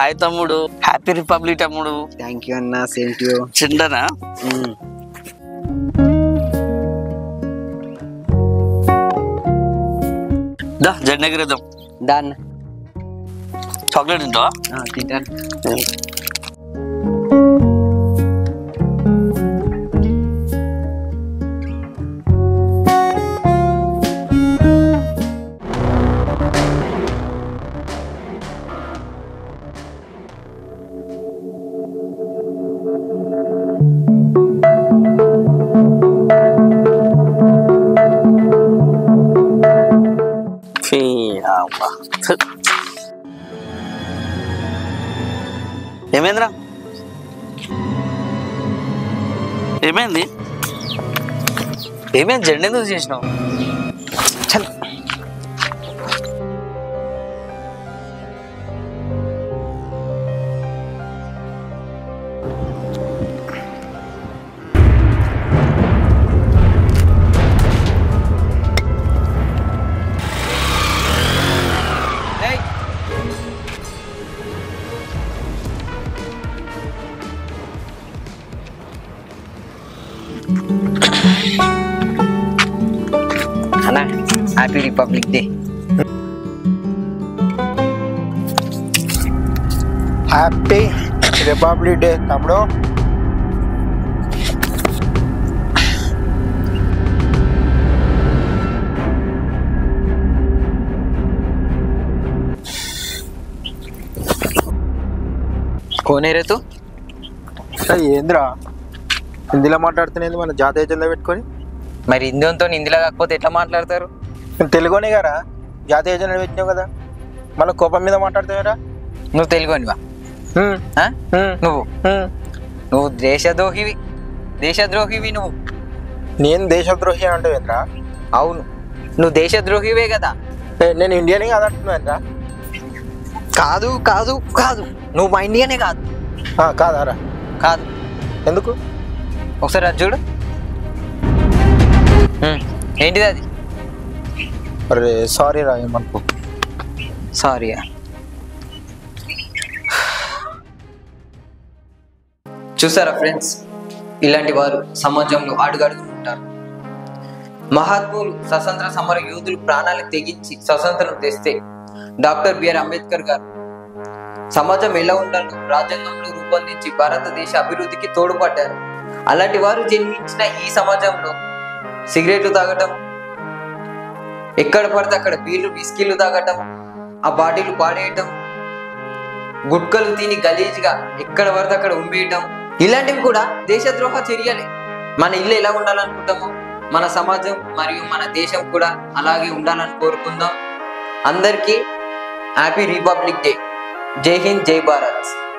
Hi తమ్ముడు, happy republic తమ్ముడు. Thank you అన్న, సేమ్ టు యూ. చిన్ననా దా జెండా ఎగిరేద్దాం. దాన్ చాక్లెట్ తింటావా? తింటాను. ఏమైందిరా? ఏమైంది? ఏమైంది? జెండా ఎందుకు చేసినావు? చల్ అన్న, happy republic day. Happy republic day తమ్ముడు. కోనేరేతు ఏంద్రా హిందీలో మాట్లాడుతున్నది? మన జాతీయ జెండా పెట్టుకొని. మరి హిందీతో హిందీలో కాకపోతే ఎట్లా మాట్లాడతారు? తెలుగునే గారా జాతీయ జెండా పెట్టినావు కదా, మళ్ళీ కోపం మీద మాట్లాడుతావురా? నువ్వు తెలుగునివా? నువ్వు దేశద్రోహివి నువ్వు. నేను దేశద్రోహి అంటావేంద్రా? అవును, నువ్వు దేశద్రోహివే కదా. నేను ఇండియన్ కాదు అంటున్నానురా. కాదు కాదు కాదు, నువ్వు మా ఇండియనే కాదు. కాదారా? కాదు. ఎందుకు? ఒకసారి అది చూడు. ఏంటిది అది? అరే సారీ రా, ఏమనుకో. సారీయా? చూసారా ఫ్రెండ్స్, ఇలాంటి వారు సమాజంలో అడుగడుగులు ఉంటారు. మహాత్ములు, స్వతంత్ర సమర యోధులు ప్రాణాలు తెగించి స్వతంత్రం తెస్తే డాక్టర్ బిఆర్ అంబేద్కర్ గారు సమాజం ఎలా ఉండాలో రాజ్యాంగంలో రూపొందించి భారతదేశ అభివృద్ధికి తోడ్పడ్డారు. అలాంటి వారు జన్మించిన ఈ సమాజంలో సిగరెట్లు తాగటం, ఎక్కడ పడితే అక్కడ బీర్లు విస్కీలు తాగటం, ఆ బాటిల్ పాడేయటం, గుట్కలు తిని గలీజ్గా ఎక్కడ పడితే అక్కడ ఉమ్మేయటం, ఇలాంటివి కూడా దేశద్రోహ చర్యలే. మన ఇల్లు ఎలా ఉండాలనుకుంటామో మన సమాజం మరియు మన దేశం కూడా అలాగే ఉండాలని కోరుకుందాం. అందరికీ హ్యాపీ రిపబ్లిక్ డే. జై హింద్, జై భారత్.